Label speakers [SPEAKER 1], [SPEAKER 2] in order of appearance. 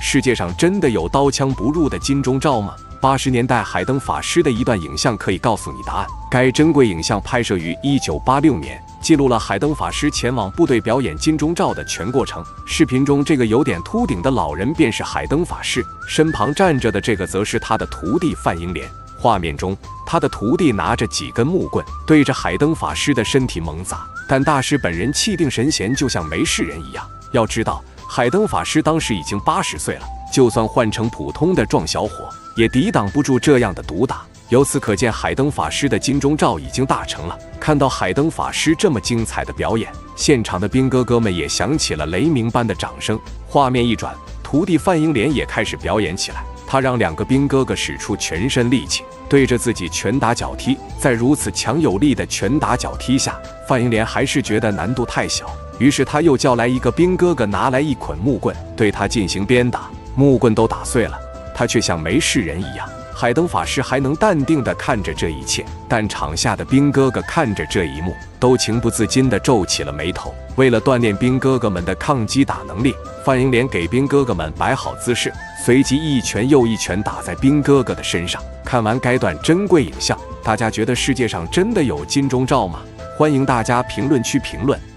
[SPEAKER 1] 世界上真的有刀枪不入的金钟罩吗？80年代海灯法师的一段影像可以告诉你答案。该珍贵影像拍摄于1986年，记录了海灯法师前往部队表演金钟罩的全过程。视频中这个有点秃顶的老人便是海灯法师，身旁站着的这个则是他的徒弟范英莲。画面中，他的徒弟拿着几根木棍，对着海灯法师的身体猛砸，但大师本人气定神闲，就像没事人一样。要知道，海灯法师当时已经80岁了，就算换成普通的壮小伙，也抵挡不住这样的毒打。由此可见，海灯法师的金钟罩已经大成了。看到海灯法师这么精彩的表演，现场的兵哥哥们也响起了雷鸣般的掌声。画面一转，徒弟范英莲也开始表演起来。他让2个兵哥哥使出全身力气，对着自己拳打脚踢。在如此强有力的拳打脚踢下，范英莲还是觉得难度太小，于是他又叫来一个兵哥哥，拿来一捆木棍，对他进行鞭打。木棍都打碎了，他却像没事人一样。海灯法师还能淡定地看着这一切，但场下的兵哥哥看着这一幕，都情不自禁地皱起了眉头。为了锻炼兵哥哥们的抗击打能力，范英莲给兵哥哥们摆好姿势，随即一拳又一拳打在兵哥哥的身上。看完该段珍贵影像，大家觉得世界上真的有金钟罩吗？欢迎大家评论区评论。